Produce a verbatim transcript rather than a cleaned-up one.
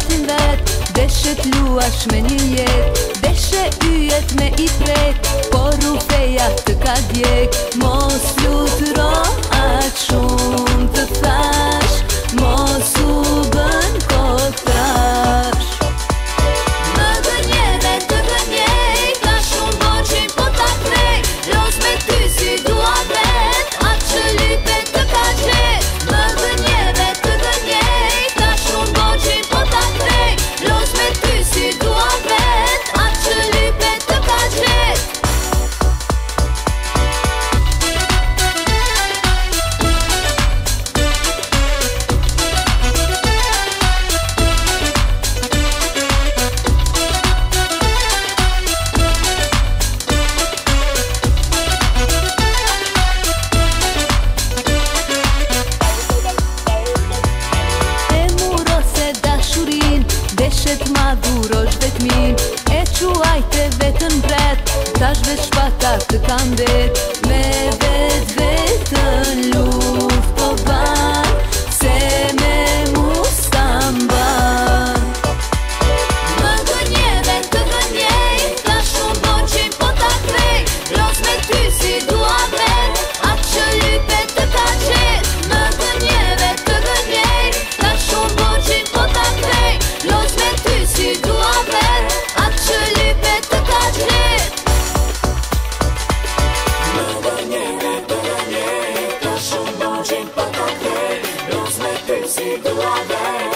vetin vet, deshe t'luash me një jet, deshe yjet me i prek, por u feja të ka djek. Mos flutro atë shumë të thash, mos u bën kotrash. Më gënjeve të gënjej, ka shumë boqin po ta krej, los me ty si dua vet, atë që lype të ka qet. Më gënjeve të gënjej, ka shumë boqin po ta krej, los me ty si dua vet, atë që lype të ka qet. Deshet ma durosh vetmin, e quajte vetën bret, tash veç shpata të kam vet. Me vet vetën luft po ban, se me mu s'tamban. Më gënjeve të gënjej, ka shumë boqin po ta krej, los me ty si dua vet, atë që lype të ka qet. Më gënjeve të gënjej, ka shumë boqin po ta krej, los me ty si dua vet, atë që lype të ka qet. Më gënjeve të gënjej, ka shumë boqin po ta krej, los me ty si dua vet.